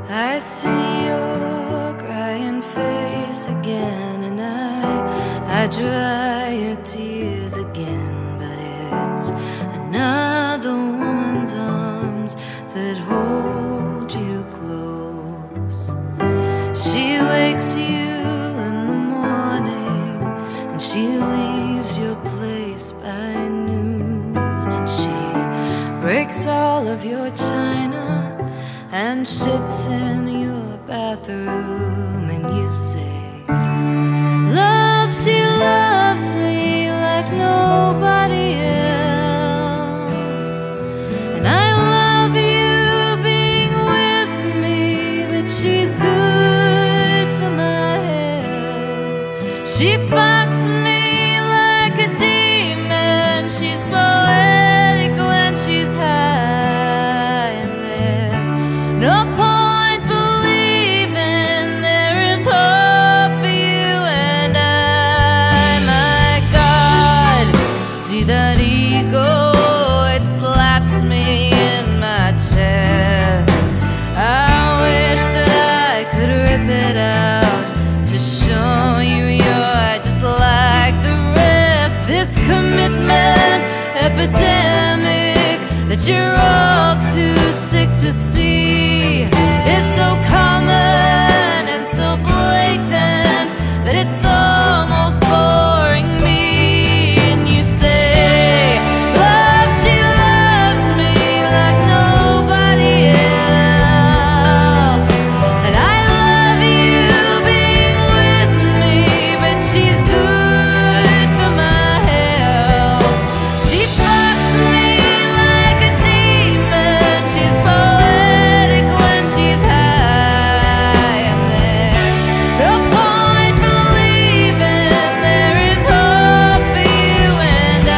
I see your crying face again, and I dry your tears again. But it's another woman's arms that hold you close. She wakes you in the morning, and she leaves your place by noon, and she breaks all of your china and sits in your bathroom, and you say, "Love, she loves me like nobody else, and I love you being with me, but she's good for my health. She fucks me like a demon, she's poetic when she's high, and there's no point believing there is hope for you and I. My God, see that ego, it slaps me in my chest. I wish that I could rip it out to show you you're just like the rest. This commitment epidemic that you're all too sick to see is so common and so blatant that it's almost boring me. And you say, "Love, she loves me like nobody else, and I love you being with me, but she's good for my health. She fucks me like a demon, she's poetic when she's high, and there's no point believing there is hope for you and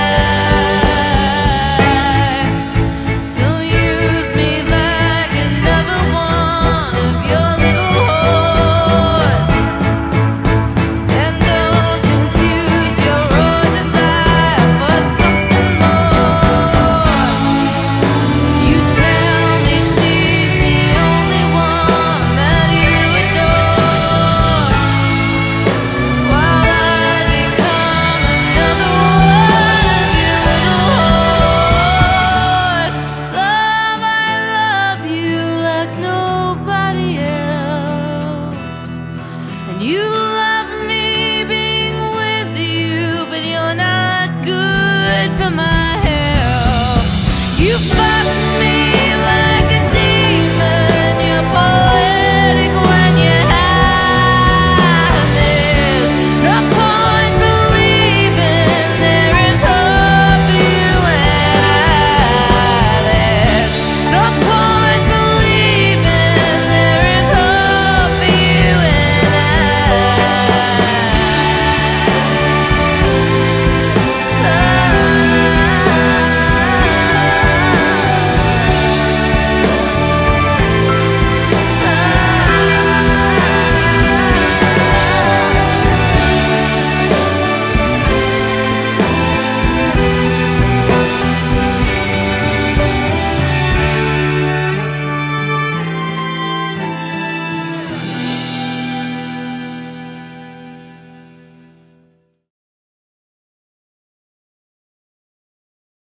I. So use me like another one of your little whores, and don't confuse your raw desire for something more. You tell me she's the only one that you adore, while I become another one of your little whores. Love, I love you like nobody else, and you love me being with you, but you're not good for my health. You fuck me